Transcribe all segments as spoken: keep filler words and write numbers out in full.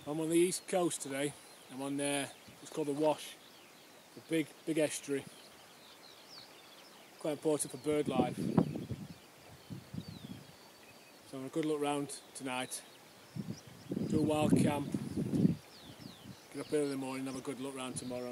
I'm on the east coast today. I'm on there, it's called the Wash, a big, big estuary. Quite important for bird life. So I'm a good look round tonight, do a wild camp, get up early in the morning, have a good look round tomorrow.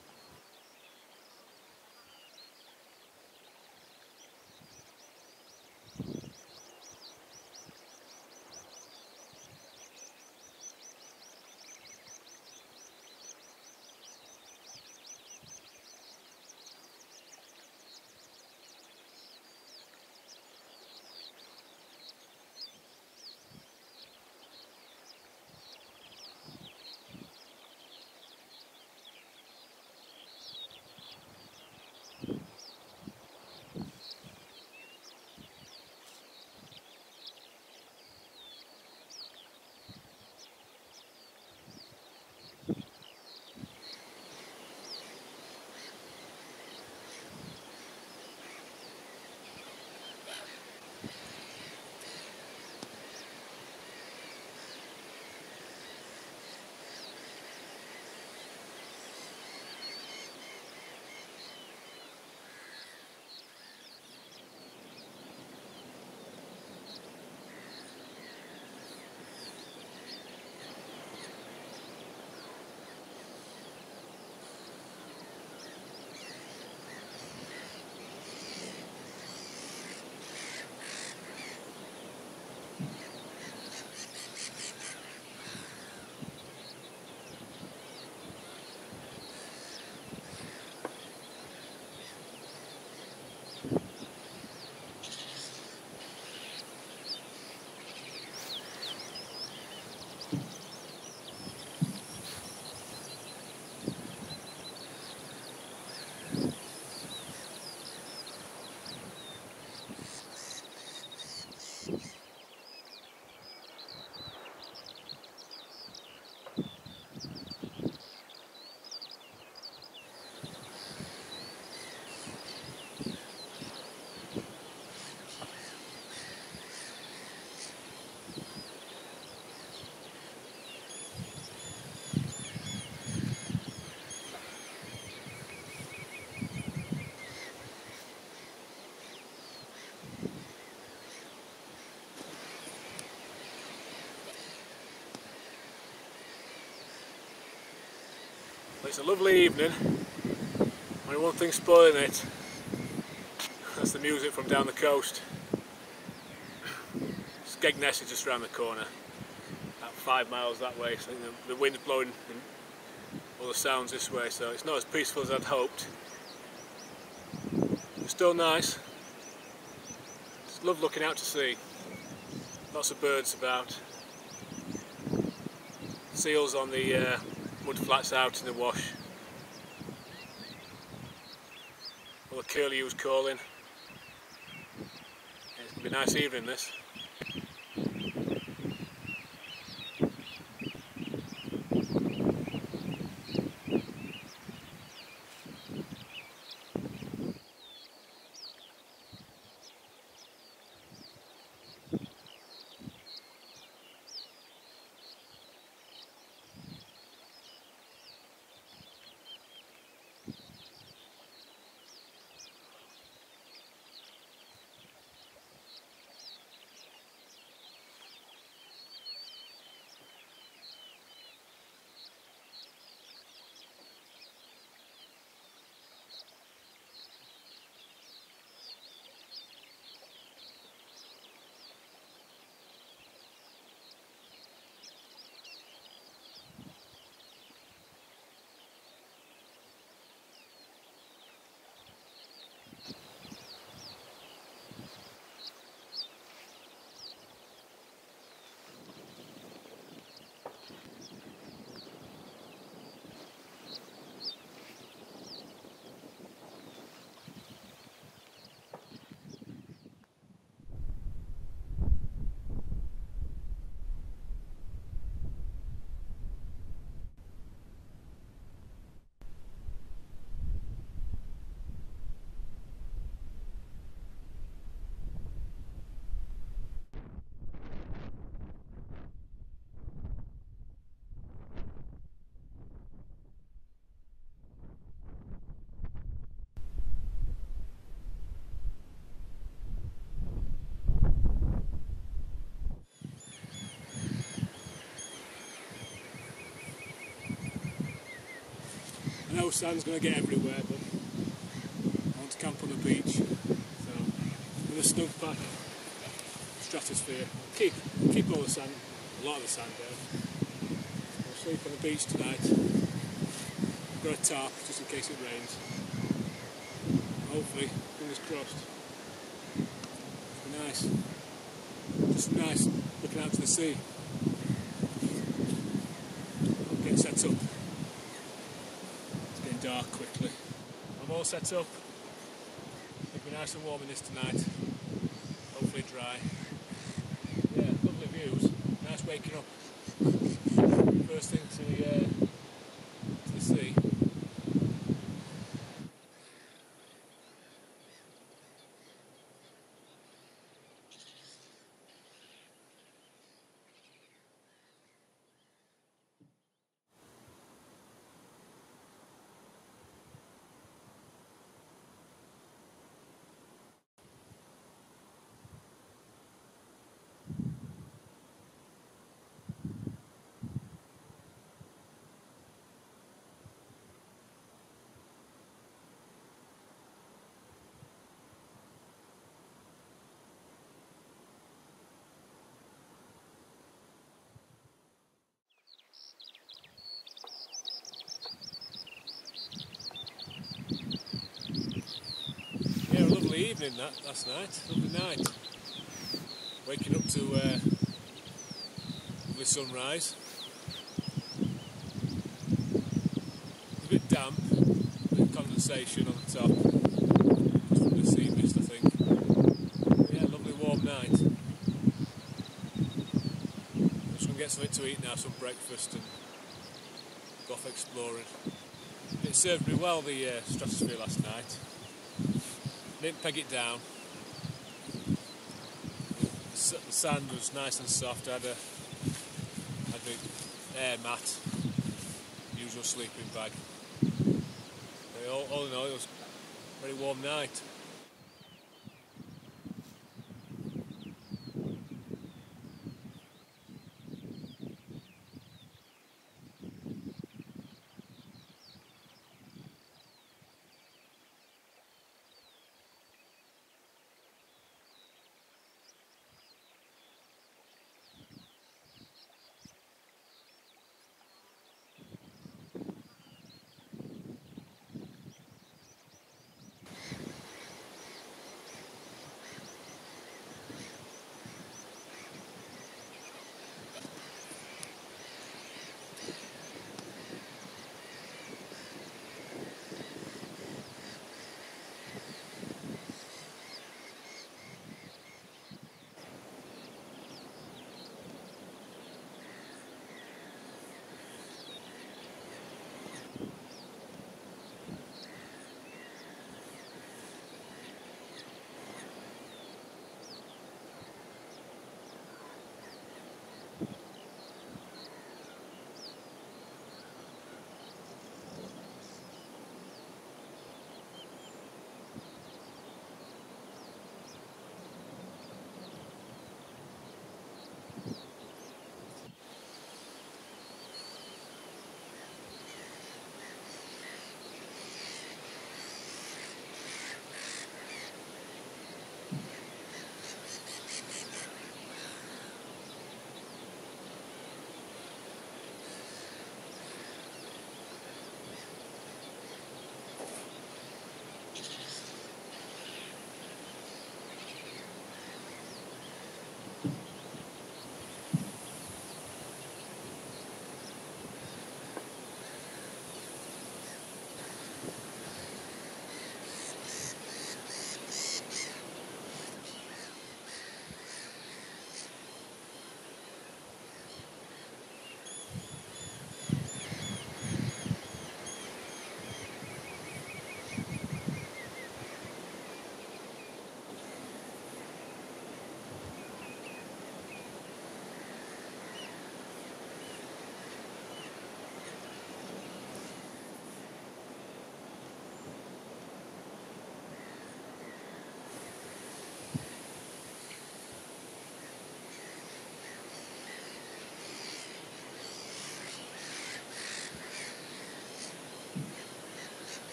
It's a lovely evening, only one thing spoiling it, that's the music from down the coast. Skegness is just around the corner, about five miles that way, so the, the wind's blowing all the sounds this way, so it's not as peaceful as I'd hoped. It's still nice, just love looking out to sea, lots of birds about, seals on the uh, mud flats out in the wash. All the curlews calling. Yeah, it's going to be a nice evening this. know sand's going to get everywhere, but I want to camp on the beach. So with a snug pack, stratosphere, keep keep all the sand, a lot of the sand down. We'll sleep on the beach tonight. I've got a tarp just in case it rains. Hopefully, fingers crossed. It'll be nice. Just nice looking out to the sea. I'll get set up. It's getting dark quickly. I'm all set up. It'll be nice and warm in this tonight. Hopefully dry. Yeah, lovely views. Nice waking up. First thing to the, uh, to the sea. Yeah, a lovely evening that last night, lovely night. Waking up to uh, lovely sunrise. It's a bit damp, a bit of condensation on the top, just from the sea mist I think. But yeah, lovely warm night. I'm just going to get something to eat now, some breakfast and go off exploring. It served me well, the uh, stratosphere last night. Didn't peg it down. The sand was nice and soft. I had a had my air mat, usual sleeping bag. But all, all in all, it was a very warm night.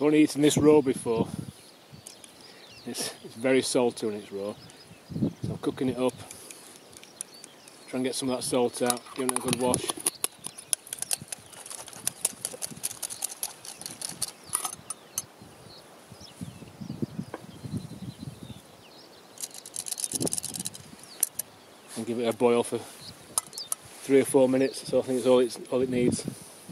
I've only eaten this raw before. It's, it's very salty when it's raw. So I'm cooking it up. Try and get some of that salt out, giving it a good wash. And give it a boil for three or four minutes, so I think it's all, it's, all it needs.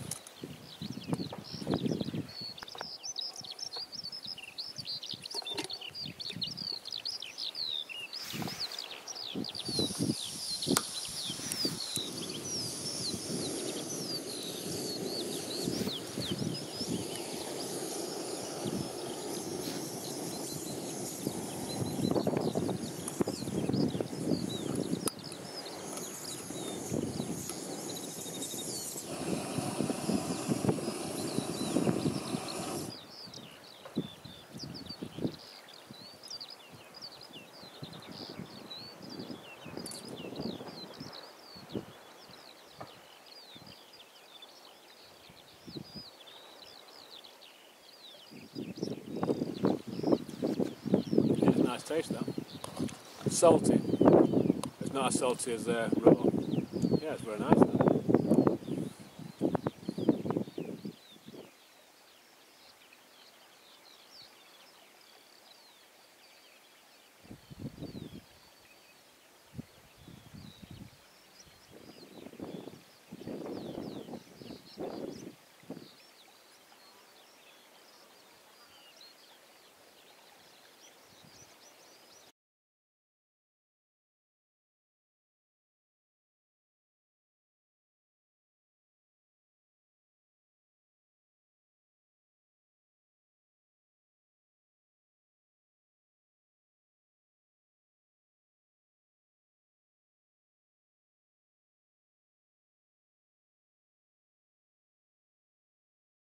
Nice taste, that. It's salty. It's not as salty as uh, raw. Yeah, it's very nice. That.